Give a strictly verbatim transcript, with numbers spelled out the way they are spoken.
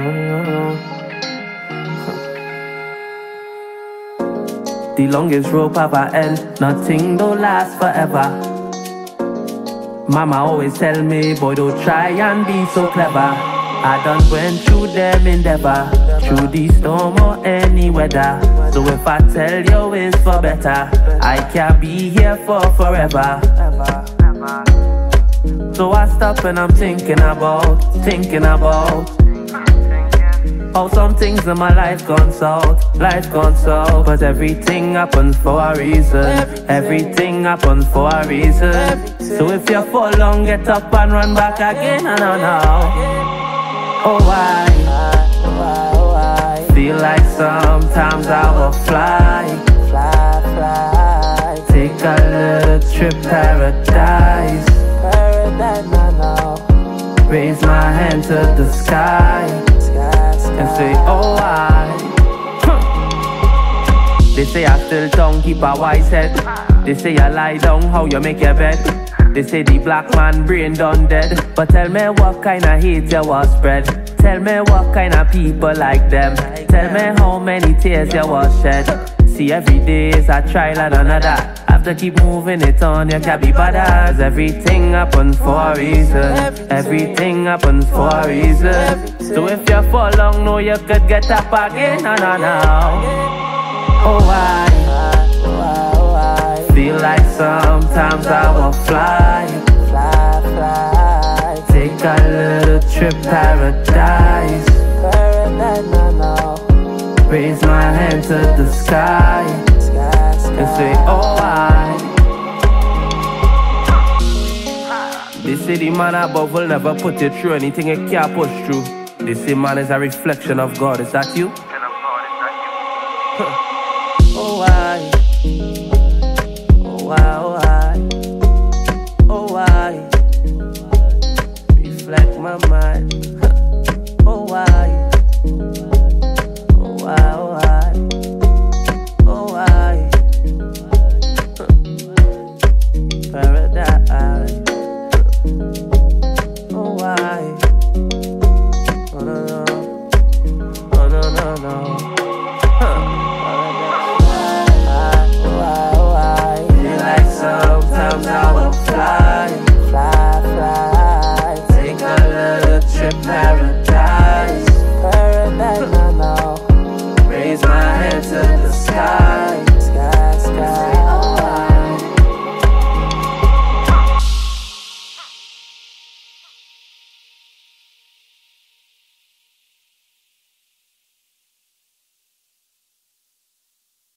The longest rope have a end, nothing don't last forever. Mama always tell me, boy, don't try and be so clever. I done went through them endeavor, through the storm or any weather. So if I tell you it's for better, I can't be here for forever. So I stop and I'm thinking about, thinking about how some things in my life gone south, life gone south. But everything happens for a reason, everything happens for a reason. So if you fall down, get up and run back again. I don't know. Oh why? Feel like sometimes I will fly, fly, fly. Take a little trip paradise, paradise now. Raise my hand to the sky and say, oh why? They say I still don't keep a wise head. They say I lie down, how you make your bed. They say the black man brain done dead. But tell me what kind of hate you was spread. Tell me what kind of people like them. Tell me how many tears you was shed. See, every day is a trial and another. Have to keep moving it on, you can't be bothered. Everything happens for a reason, everything happens for a reason. So if you fall down, know you could get up again. No, no, no. Oh why? Feel like sometimes I will fly, fly, fly. Take a little trip paradise, paradise now. Raise my hand to the sky and say, oh why? They say the man above will never put you through anything you can't push through. They say man is a reflection of God, is that you?